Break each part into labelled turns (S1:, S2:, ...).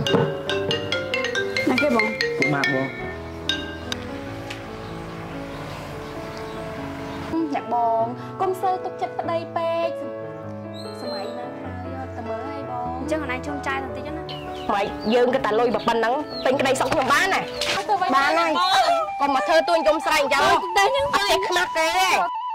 S1: ណាគេបង
S2: ពុកម៉ាក់បង
S1: អ្នកបងកុំសូវទុកចិត្តប្តីពេកសម័យណាហើយតែមើលឲ្យបងអញ្ចឹងអនឯងជុំចាយបន្តិចណា
S3: ម៉េចយើងក៏តែលុយប៉ុណ្ណឹងពេញក្តីសុខខ្ញុំបានណាបានហើយកុំមកធ្វើទួញយំស្រែកអញ្ចឹងតែខ្ញុំអត់ចេះខ្មាស់គេទេ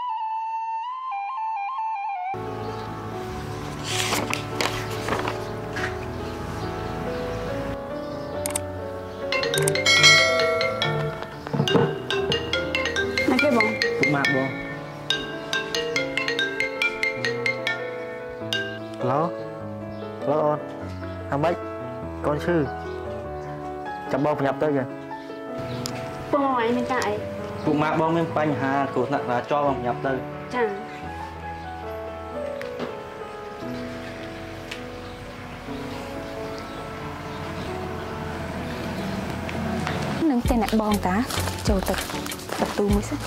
S1: ណាគេបង
S2: ពុកម៉ាក់បងឡូអូនអាម៉េចកូនឈឺចាំបងប្រញាប់ទៅចា
S1: បងអីមានការអី
S2: ពុកម៉ាក់បងមានបញ្ហាគ្រោះថ្នាក់ចរាចរណ៍បងប្រញាប់ទៅ
S1: ចានឹងតែអ្នកបងតាចូលទៅបន្ទូមួយសិន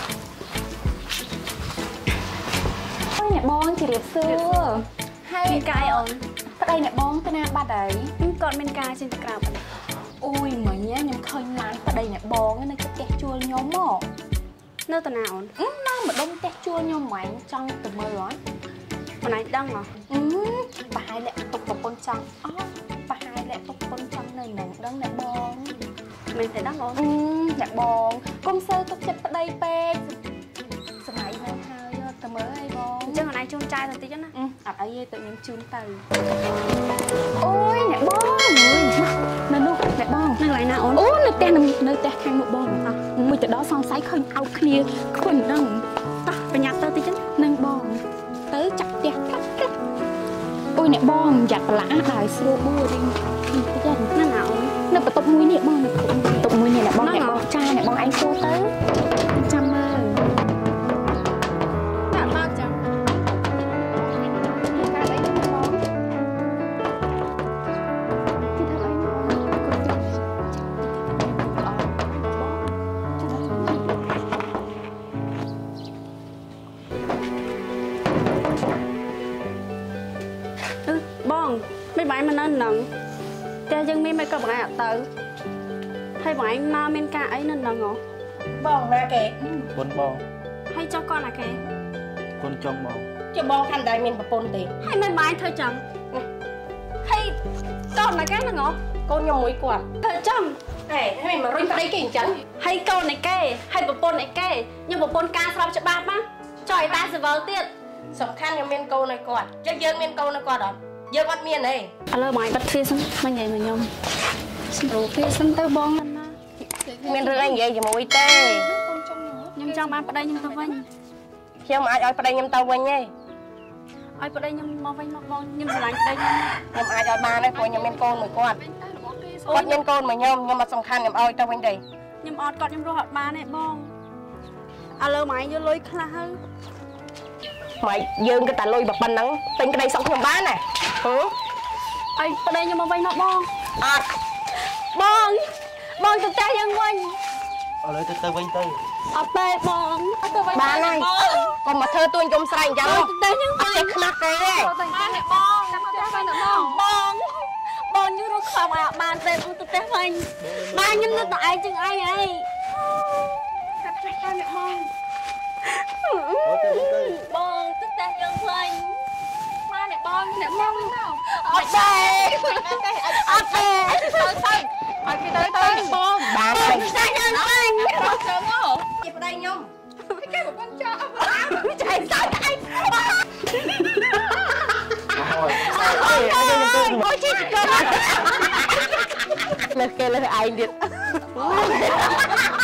S1: អូយអ្នកបងជម្រាបសួរហើយកាយអូនប្តីអ្នកបងទៅណាបាត់ហើយគាត់មានការចេញទៅក្រៅបាត់អូយមិញខ្ញុំឃើញឡានប្តីអ្នកបងនៅផ្ទះជួលខ្ញុំមកនៅតាណាអូននៅម្ដុំផ្ទះជួលខ្ញុំហ្មងចង់ទៅមើលអត់បងឯងដឹងហ៎ប្រហែលលាក់ទុកប្រពន្ធចង់អត់ប្រហែលលាក់ទុកប្រពន្ធចង់នៅនឹងដឹងអ្នកបងមិនទេដឹងអូនអ្នកបងកុំសូវទុកចិត្តប្តីពេកសម័យណាហើយទៅមើលឲ្យបងអញ្ចឹងអនឯងជូនចាយបន្តិចណាអត់អីទេទៅខ្ញុំជូនទៅអូយអ្នកបងនៅនោះអ្នកបងនៅកន្លែងណាអូនអូនៅផ្ទះខាងមុខបងមួយទៅដល់សង្ស័យឃើញអោបគ្នាខ្វិនដឹងតោះប្រញាប់ទៅតិចហ្នឹងបងទៅចាក់ផ្ទះផ្លាក់អូយអ្នកបងយ៉ាត់ប្រឡាក់ដល់ស្រួលបួរីតិចណាណាអូននៅបន្ទប់មួយនេះបងនៅបន្ទប់មួយនេះអ្នកបងចាអ្នកបងឯងចូលទៅចាំមើលដាក់មកចាំបងមិនបាយមកនៅនឹងតែយើងមានមិនក៏បងឯងអត់ទៅហើយបងឯងមកមានការអីនៅនឹងហ៎
S3: បងណាគេ
S2: គុណបង
S1: ហើយចុះគាត់ណាគេ
S2: គុណចុងបង
S3: ជាបងខាងដែរមានប្រពន្ធទេ
S1: ហើយមិនបាយធ្វើចឹងហើយកូនណាគេហ្នឹងហ៎
S3: កូនខ្ញុំមួយគាត់
S1: ធ្វើចឹង
S3: ហើយមិនរុញប្តីគេអញ្ចឹង
S1: ហើយកូនឯគេហើយប្រពន្ធឯគេខ្ញុំប្រពន្ធការស្របច្បាប់ណាចុះឲ្យតាសិវលទៀត
S3: សំខាន់ខ្ញុំមានកូនឲ្យគាត់ចឹងយើងមានកូនឲ្យគាត់អត់យើងអត់មានទេឥ
S1: ឡូវបងឯងបាត់ទ្វារសិនមិននិយាយមកខ្ញុំស្រួលទ្វារសិនទៅបងណា
S3: មានរឿងអីនិយាយជាមួយទេ
S1: ខ្ញុំចង់បានប្តីខ្ញុំទៅវិញ
S3: ខ្ញុំអាចឲ្យប្តីខ្ញុំទៅវិញទេ
S1: ឲ្យប្តីខ្ញុំមកវិញមកបងខ្ញុំស្រឡាញ់ប្តីខ្ញុំ
S3: អាចឲ្យបានទេព្រោះខ្ញុំមានកូនមួយគាត់មានកូនមួយខ្ញុំអត់សំខាន់ខ្ញុំឲ្យទៅវិញទេ
S1: ខ្ញុំអត់គាត់ខ្ញុំរស់អត់បានទេបងឥឡូវម៉ែយកលុយខ្លះហើយ
S3: ម៉េចយើងក៏តែលុយប៉ុណ្ណឹងពេញក្តីសុខខ្ញុំបានណា
S1: អីប្តីខ្ញុំមកវិញមកបង
S3: អត់
S1: បងទៅផ្ទះយើងវិញ
S2: ឥឡូវទៅវិញទៅ
S1: អត់ទេបងទៅវិញ
S3: បានហើយកុំមកធ្វើទួញយំស្រែកអញ្ចឹង
S1: តែយើង
S3: អត់ចេះខ្មាស់គេទេ
S1: បានទេបងចាំទៅវិញបងយើងរត់ខ្វាប់ឲ្យអត់បានទេបងទៅផ្ទះវិញបានខ្ញុំនឹកតែឯងជាងឯងអីកាត់ចាស់ទៅអ្នកបងបងទៅផ្ទះយើងវិញមកអ្នកបងអត់ទេអត់ទេទៅឲ្យគេទៅបង
S3: បានហើយ
S1: ផ្ទះយើងវិញ
S3: រត់ជើងហ៎ជាប្តីខ្ញុំគេប្រពន្ធចោលចៃសើចឯងអូយជីកលើគេលើឯងទៀត